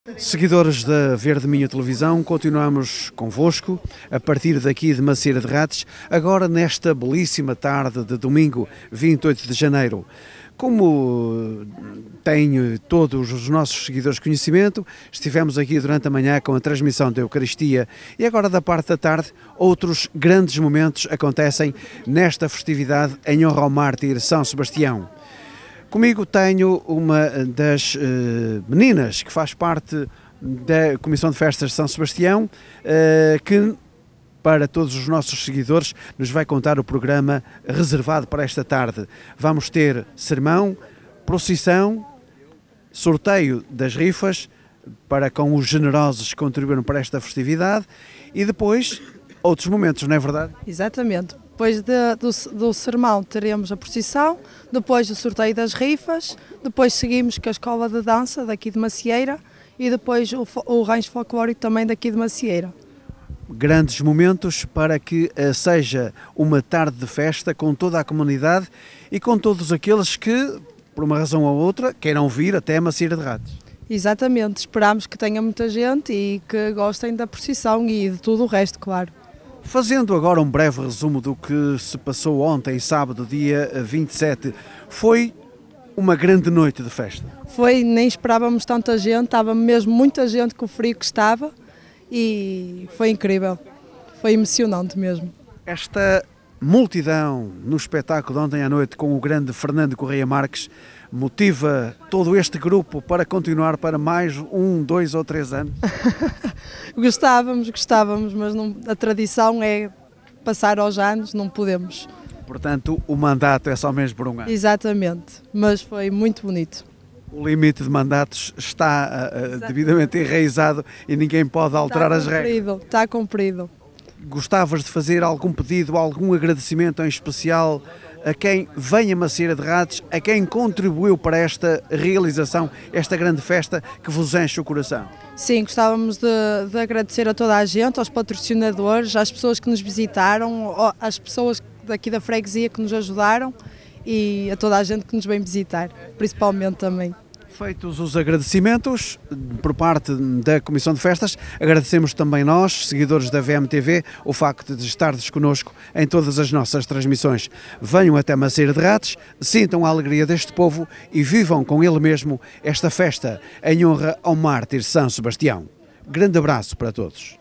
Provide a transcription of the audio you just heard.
Seguidores da Verde Minho Televisão, continuamos convosco a partir daqui de Macieira de Rates, agora nesta belíssima tarde de domingo 28 de janeiro. Como tenho todos os nossos seguidores conhecimento, estivemos aqui durante a manhã com a transmissão da Eucaristia e agora da parte da tarde outros grandes momentos acontecem nesta festividade em honra ao mártir São Sebastião. Comigo tenho uma das meninas que faz parte da Comissão de Festas de São Sebastião, que para todos os nossos seguidores nos vai contar o programa reservado para esta tarde. Vamos ter sermão, procissão, sorteio das rifas para com os generosos que contribuíram para esta festividade e depois outros momentos, não é verdade? Exatamente. Depois do sermão teremos a procissão, depois o sorteio das rifas, depois seguimos com a escola de dança daqui de Macieira e depois o rancho folclórico também daqui de Macieira. Grandes momentos para que seja uma tarde de festa com toda a comunidade e com todos aqueles que, por uma razão ou outra, queiram vir até Macieira de Rates. Exatamente, esperamos que tenha muita gente e que gostem da procissão e de tudo o resto, claro. Fazendo agora um breve resumo do que se passou ontem, sábado, dia 27, foi uma grande noite de festa. Foi, nem esperávamos tanta gente, estava mesmo muita gente com o frio que estava e foi incrível, foi emocionante mesmo. Esta multidão no espetáculo de ontem à noite com o grande Fernando Correia Marques motiva todo este grupo para continuar para mais 1, 2 ou 3 anos? Gostávamos, mas a tradição é passar aos anos, não podemos. Portanto, o mandato é só mesmo por um ano? Exatamente, mas foi muito bonito. O limite de mandatos está devidamente enraizado e ninguém pode alterar as regras? Está cumprido. Gostavas de fazer algum pedido, algum agradecimento em especial a quem vem a Macieira de Rates, a quem contribuiu para esta realização, esta grande festa que vos enche o coração? Sim, gostávamos de agradecer a toda a gente, aos patrocinadores, às pessoas que nos visitaram, às pessoas daqui da freguesia que nos ajudaram e a toda a gente que nos vem visitar, principalmente também. Feitos os agradecimentos por parte da Comissão de Festas, agradecemos também nós, seguidores da VMTV, o facto de estardes connosco em todas as nossas transmissões. Venham até Macieira de Rates, sintam a alegria deste povo e vivam com ele mesmo esta festa em honra ao mártir São Sebastião. Grande abraço para todos.